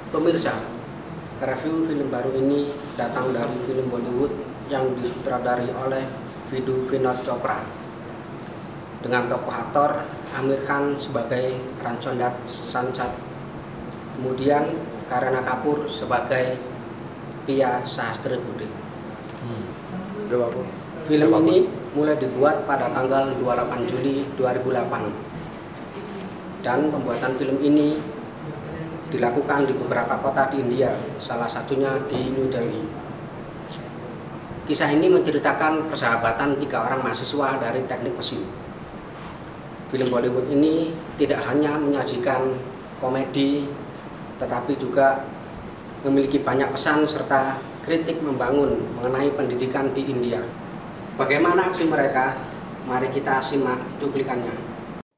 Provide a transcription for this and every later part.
Pemirsa, review film baru ini datang dari film Bollywood yang disutradari oleh Vidhu Vinod Chopra dengan tokoh aktor Aamir Khan sebagai Ranchondat Sansat, kemudian Kareena Kapoor sebagai Pia Sahastra Buddhe. Film ini mulai dibuat pada tanggal 28 Juli 2008 dan pembuatan film ini dilakukan di beberapa kota di India, salah satunya di New Delhi. Kisah ini menceritakan persahabatan 3 orang mahasiswa dari teknik mesin. Film Bollywood ini tidak hanya menyajikan komedi, tetapi juga memiliki banyak pesan serta kritik membangun mengenai pendidikan di India. Bagaimana aksi mereka? Mari kita simak cuplikannya.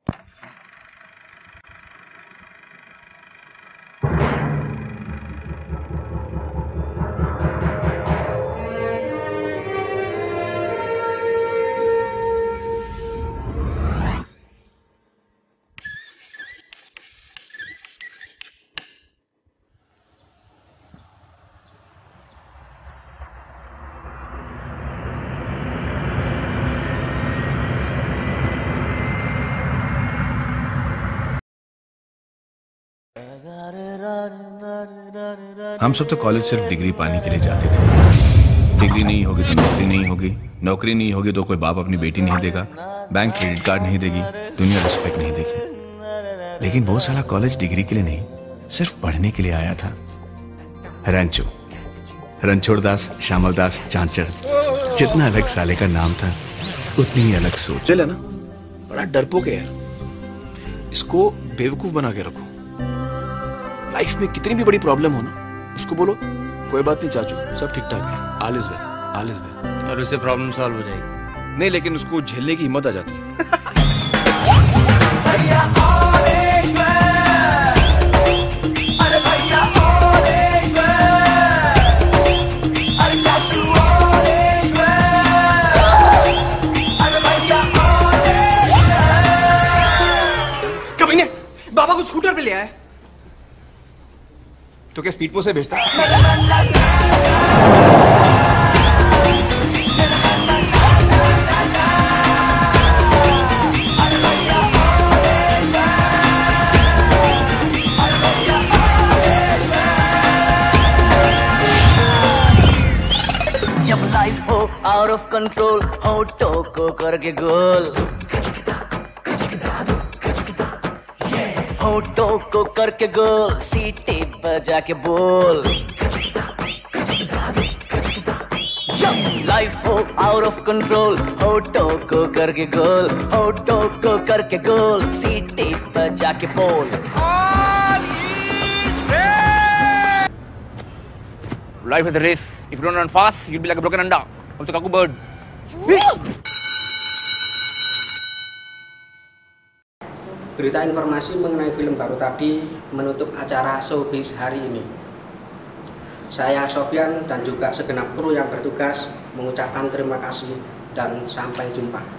हम सब तो college सिर्फ degree पाने के लिए जाते थे। Degree नहीं होगी तो नौकरी नहीं होगी, नौकरी नहीं होगी तो कोई बाप अपनी बेटी नहीं देगा, बैंक क्रेडिट कार्ड नहीं देगी, दुनिया रिस्पेक्ट नहीं देगी। लेकिन वो साला कॉलेज डिग्री के लिए नहीं, सिर्फ पढ़ने के लिए आया था। रणछोड़ दास श्यामल दास चांचड़, जितना अलग साले का नाम था उतनी ही अलग सोच। चल है ना, बड़ा डरपोक है यार, इसको बेवकूफ बना के रखो। लाइफ में कितनी भी बड़ी प्रॉब्लम हो ना, उसको बोलो कोई बात नहीं चाचू, सब ठीक ठाक है, all is well, all is well, और उससे प्रॉब्लम सॉल्व हो जाएगी। नहीं लेकिन उसको झेलने की हिम्मत आ जाती है। कभी ने बाबा को स्कूटर पे ले आया तो क्या स्पीड पोस्ट से भेजता? जब लाइफ हो आउट ऑफ कंट्रोल, होठों को करके गोल, होठों को करके गोल, सीटी बजा के बोल। जब लाइफ हो आउट ऑफ कंट्रोल, होठों को करके गोल, होठों को करके गोल, सीटी बजा के बोल। Life is a race. If you don't run fast, you'll be like a broken anda of the cuckoo bird. Berita informasi mengenai film baru tadi menutup acara Showbiz hari ini. Saya Sofyan dan juga segenap kru yang bertugas mengucapkan terima kasih dan sampai jumpa.